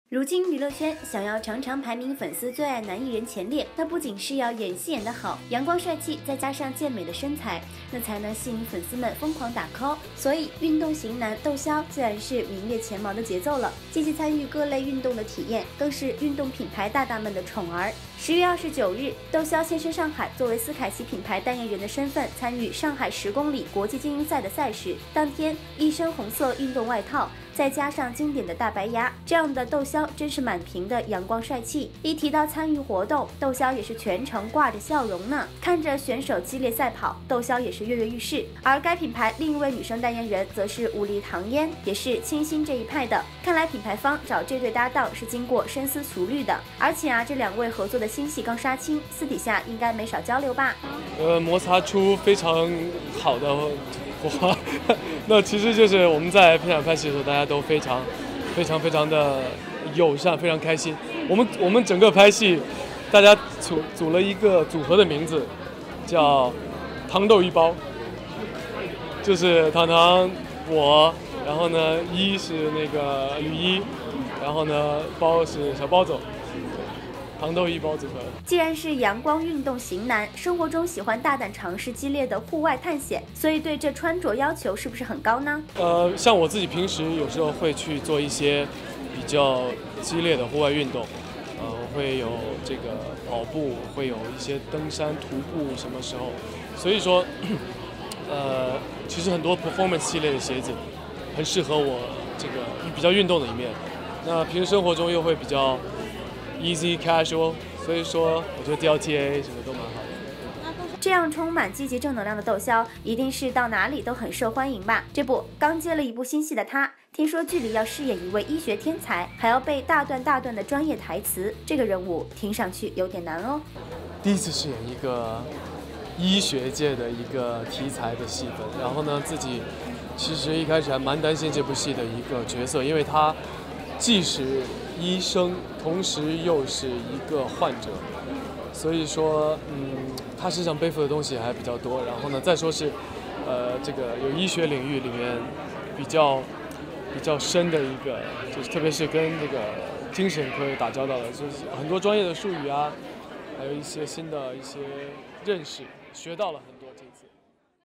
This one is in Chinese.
如今娱乐圈想要常常排名粉丝最爱男艺人前列，那不仅是要演戏演得好，阳光帅气，再加上健美的身材，那才能吸引粉丝们疯狂打 call。所以运动型男窦骁自然是名列前茅的节奏了。积极参与各类运动的体验，更是运动品牌大大们的宠儿。10月29日，窦骁现身上海，作为斯凯奇品牌代言人的身份参与上海10公里国际精英赛的赛事。当天一身红色运动外套，再加上经典的大白牙，这样的窦骁真是满屏的阳光帅气。一提到参与活动，窦骁也是全程挂着笑容呢。看着选手激烈赛跑，窦骁也是跃跃欲试。而该品牌另一位女生代言人则是武力唐嫣，也是清新这一派的。看来品牌方找这对搭档是经过深思熟虑的。而且这两位合作的新戏刚杀青，私底下应该没少交流吧？ 摩擦出非常好的火花。那其实就是我们在片场拍戏的时候，大家都非常的友善，非常开心。我们整个拍戏，大家组了一个组合的名字，叫糖豆一包，就是糖糖我，然后呢一是那个雨衣，然后呢包是小包总。糖豆一包组合。 既然是阳光运动型男，生活中喜欢大胆尝试激烈的户外探险，所以对这穿着要求是不是很高呢？ 像我自己平时有时候会去做一些比较激烈的户外运动，我会有这个跑步，会有一些登山、徒步，什么时候？所以说，其实很多 performance 系列的鞋子很适合我这个比较运动的一面。那平时生活中又会比较easy casual， 所以说我觉得 DLTA 什么都蛮好的。 这样充满积极正能量的窦骁，一定是到哪里都很受欢迎吧？这不，刚接了一部新戏的他，听说剧里要饰演一位医学天才，还要背大段的专业台词，这个任务听上去有点难哦。 第一次饰演一个医学界的一个题材的戏份，然后呢，自己其实一开始还蛮担心这部戏的一个角色，因为他既是医生，同时又是一个患者，所以说，他身上背负的东西还比较多。然后呢，再说是，这个有医学领域里面比较深的一个，就是特别是跟这个精神科打交道的，就是很多专业的术语啊，还有一些新的一些认识，学到了很多。